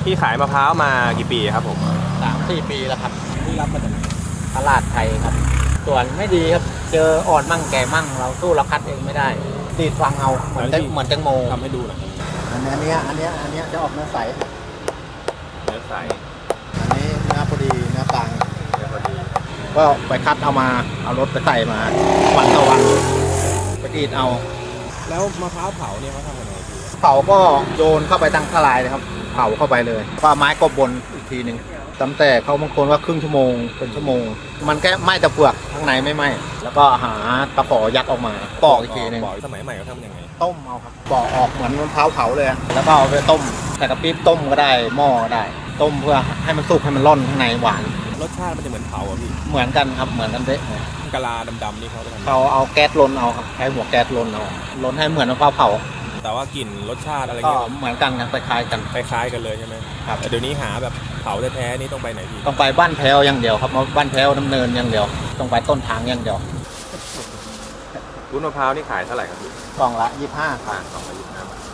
พี่ขายมะพร้าวมากี่ปีครับผม 3-4 ปีแล้วครับที่รับมาจากตลาดไทยครับส่วนไม่ดีครับเจออ่อนมั่งแก่มั่งเราสู้เราคัดเองไม่ได้ตีดฟังเอาเหมือนแตงโมทำให้ดูหน่อยอันนี้จะออกเนื้อใสเนื้อใสอันนี้เนื้อพอดีเนื้อกลางก็ไปคัดเอามาเอารถไปใส่มาวันต่อวันไปตีดเอาแล้วมะพร้าวเผาเนี่ยเขาทำยังไงพี่เผาก็โยนเข้าไปตั้งทลายเลยครับเผาเข้าไปเลยก็ไม้กบบนอีกทีหนึ่งตั้งแต่เขาบางคนว่าครึ่งชั่วโมงเป็นชั่วโมงมันแค่ไหม้แต่เปลือกข้างในไม่ไหม้แล้วก็หาตะขอยัดออกมาปอกอีกทีหนึ่งสมัยใหม่เขาทำยังไงต้มเอาครับปอกออกเหมือนมะพร้าวเผาเลยแล้วก็เอาไปต้มใส่กระปิบต้มก็ได้หม้อก็ได้ต้มเพื่อให้มันสุกให้มันร่อนข้างในหวานรสชาติมันจะเหมือนเผาอ่ะพี่เหมือนกันครับเหมือนกันเด๊ะกะลาดำๆนี่เขาเอาแก๊สลนเอาครับใช้หัวแก๊สลนเอาลนให้เหมือนมะพร้าวเผาแต่ว่ากลิ่นรสชาติอะไรเงี้ยเหมือนกันครับคล้ายกันเลยใช่ไหมครับเดี๋ยวนี้หาแบบเผาแท้ๆนี่ต้องไปไหนพี่ต้องไปบ้านแพ้วอย่างเดียวครับบ้านแพ้วน้ำเนินอย่างเดียวต้องไปต้นทางอย่างเดียววุ้นมะพร้าวนี่ขายเท่าไหร่ครับพี่กล่องละ25ค่ะกล่องละ25 บาท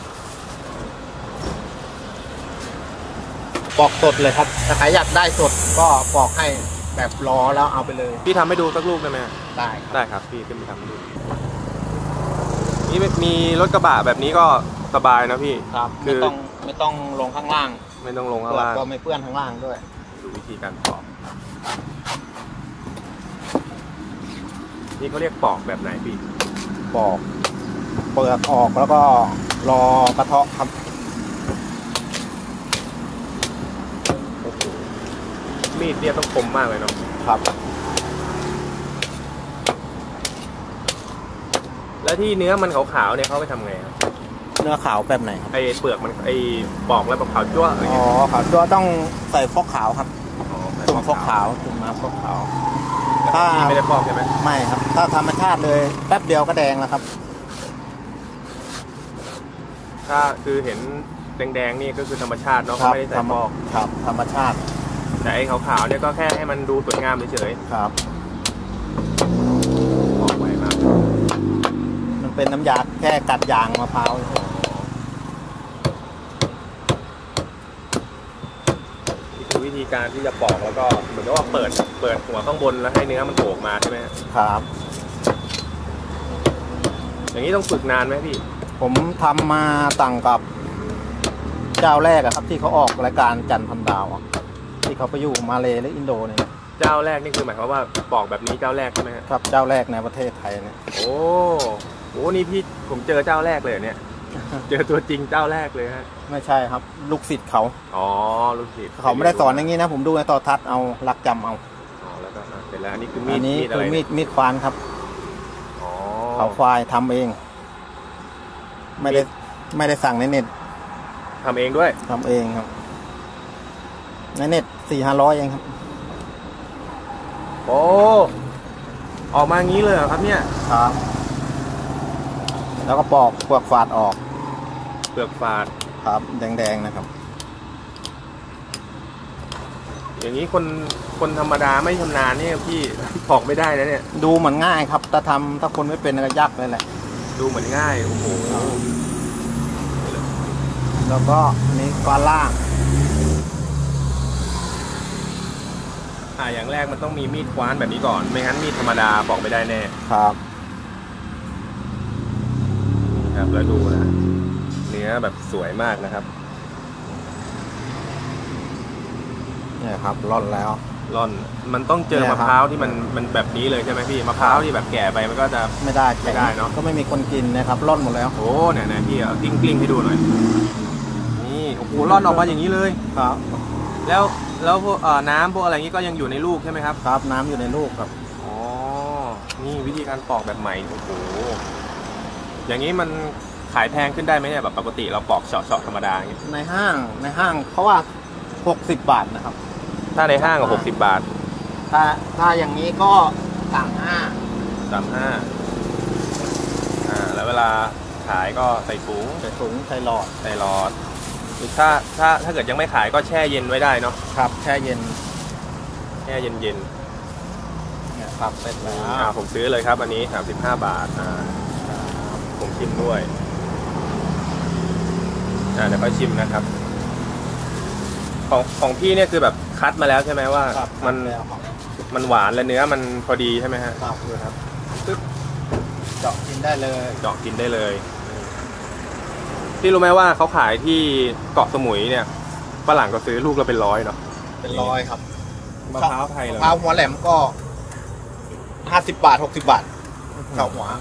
ปอกสดเลยครับถ้าใครอยากได้สดก็ปอกให้แบบรอแล้วเอาไปเลยพี่ทำให้ดูสักลูกได้ไหมได้ครับพี่ขึ้นไปทำให้ดูนี่มีรถกระบะแบบนี้ก็สบายนะพี่ครับไม่ต้องลงข้างล่างไม่ต้องลงข้างล่างก็ไม่เปื้อนข้างล่างด้วยดูวิธีการปอกนี่เขาเรียกปอกแบบไหนพี่ปอกเปลือกออกแล้วก็รอกระเทาะครับมีดเนี่ยต้องคมมากเลยเนาะครับแล้วที่เนื้อมันขาวๆเนี่ยเขาไปทำไงครับเนื้อขาวแบบไหนครับไอเปลือกมันไอปอกแล้วแบบขาวจั่วอะไรเงี้ยขาวจั่วต้องใส่ฟอกขาวครับจุ่มฟอกขาวจุ่มน้ำฟอกขาวถ้าไม่ได้ปอกใช่ไหมไม่ครับถ้าธรรมชาติเลยแป๊บเดียวก็แดงแล้วครับถ้าคือเห็นแดงๆนี่ก็คือธรรมชาติเนาะไม่ได้ใส่ปอกครับธรรมชาติแต่ไอ้ขาวๆเนี่ยก็แค่ให้มันดูสวยงามเฉยๆครับออกไวมากมันเป็นน้ำยาแค่กัดยางมะพร้าวนี่คือวิธีการที่จะปอกแล้วก็เหมือนกับว่าเปิดหัวข้างบนแล้วให้เนื้อมันโผล่มาใช่ไหมครับอย่างนี้ต้องฝึกนานไหมพี่ผมทำมาต่างกับเจ้าแรกครับที่เขาออกรายการจันทร์พันดาวที่เขาไปอยู่มาเลและอินโดเนี่ยเจ้าแรกนี่คือหมายความว่าปอกแบบนี้เจ้าแรกใช่ไหมครับเจ้าแรกในประเทศไทยเนี่ยโอ้นี่พี่ผมเจอเจ้าแรกเลยเนี่ยเจอตัวจริงเจ้าแรกเลยฮะไม่ใช่ครับลูกศิษย์เขาลูกศิษย์เขาไม่ได้สอนอย่างนี้นะผมดูในโทรทัศน์เอารักจำเอาแล้วก็เสร็จแล้วอันนี้คือมีดควานครับเขาควายทำเองไม่ได้สั่งในเน็ตทำเองด้วยทำเองครับในเน็ต400-500เองครับออกมางี้เลยครับเนี่ยครับแล้วก็ปอกเปลือกฝาดออกเปลือกฝาดครับแดงๆนะครับอย่างนี้คนธรรมดาไม่ชำนาญนี่พี่ปอกไม่ได้นะเนี่ยดูเหมือนง่ายครับถ้าคนไม่เป็นก็ยากเลยแหละดูเหมือนง่ายโอ้โหแล้วก็นี่ก้อนล่างอย่างแรกมันต้องมีมีดคว้านแบบนี้ก่อนไม่งั้นมีดธรรมดาปอกไม่ได้แน่ครับแล้วดูนะเนื้อแบบสวยมากนะครับเนี่ยครับร่อนแล้วมันต้องเจอมะพร้าวที่มันแบบนี้เลยใช่ไหมพี่มะพร้าวที่แบบแก่ไปมันก็จะไม่ได้เนาะก็ไม่มีคนกินนะครับร่อนหมดแล้วโอ้เนี่ยพี่เอากลิ้งให้ดูหน่อยนี่โอ้โหร่อนออกมาอย่างนี้เลยครับแล้วพวกน้ำพวกอะไรนี้ก็ยังอยู่ในลูกใช่ไหมครับครับน้ำอยู่ในลูกครับนี่วิธีการปอกแบบใหม่โอ้โหอย่างนี้มันขายแพงขึ้นได้ไหมเนี่ยแบบปกติเราปอกเฉาะธรรมดาอย่างนี้ในห้างเขาว่า60 บาทนะครับถ้าในห้างก็60 บาทถ้าอย่างนี้ก็35 แล้วเวลาขายก็ใส่ถุงใส่หลอดหรือถ้าเกิดยังไม่ขายก็แช่เย็นไว้ได้เนาะครับแช่เย็นเนี่ยครับเสร็จแล้วผมซื้อเลยครับอันนี้35 บาทผมชิมด้วยเดี๋ยวค่อยชิมนะครับของพี่เนี่ยคือแบบคัดมาแล้วใช่ไหมว่าครับมันแล้วครับมันหวานและเนื้อมันพอดีใช่ไหมฮะครับดูครับเจาะกินได้เลยเจาะกินได้เลยพี่รู้ไหมว่าเขาขายที่เกาะสมุยเนี่ยฝรั่งก็ซื้อลูกละเป็นร้อยเนาะเป็นร้อยครับมะพร้าวไทยมะเลยพร้าวหัวแหลมก็50 บาท 60 บาทเฉาหัว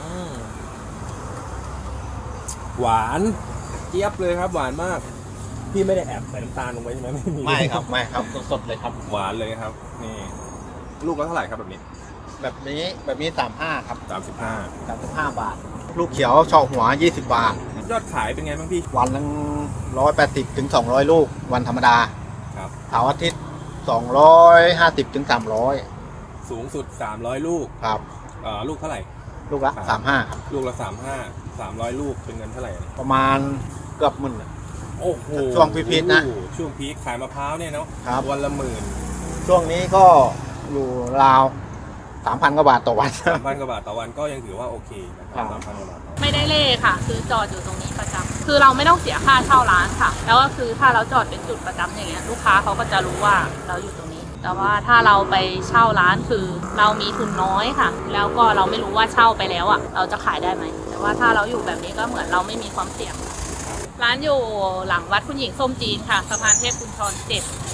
หวานเจี๊ยบเลยครับ หวานมาก พี่ไม่ได้แอบใส่น้ำตาลลงไปใช่ไหมไม่มีไม่ครับไม่ครับสดๆเลยครับหวานเลยครับนี่ลูกละเท่าไหร่ครับแบบนี้แบบนี้35ครับ 35 35 บาท ลูกเขียวเฉาหัว20 บาทยอดขายเป็นไงบ้างพี่วันนึง180ถึง200 ลูกวันธรรมดาครับเสาร์อาทิตย์250ถึง300 สูงสุด300ลูกครับลูกเท่าไหร่ลูกละ35ครับลูกละ35 300ลูกเป็นเงินเท่าไหร่ประมาณเกือบหมื่นโอ้โหช่วงพีคๆนะช่วงพีคขายมะพร้าวเนี่ยเนาะครับวันละหมื่นช่วงนี้ก็อยู่ราว 3,000 กว่าบาทต่อวัน 3,000 กว่าบาทต่อวันก็ยังถือว่าโอเคนะครับ 3,000 กว่าบาทไม่ได้เล่ค่ะ คือจอดอยู่ตรงนี้ประจำคือเราไม่ต้องเสียค่าเช่าร้านค่ะ แล้วก็คือถ้าเราจอดเป็นจุดประจำอย่างเงี้ยลูกค้าเขาก็จะรู้ว่าเราอยู่ตรงนี้ แต่ว่าถ้าเราไปเช่าร้านคือเรามีทุนน้อยค่ะ แล้วก็เราไม่รู้ว่าเช่าไปแล้วอ่ะเราจะขายได้ไหมแต่ว่าถ้าเราอยู่แบบนี้ก็เหมือนเราไม่มีความเสี่ยง ร้านอยู่หลังวัดคุณหญิงส้มจีนค่ะสะพานเทพกุญชร7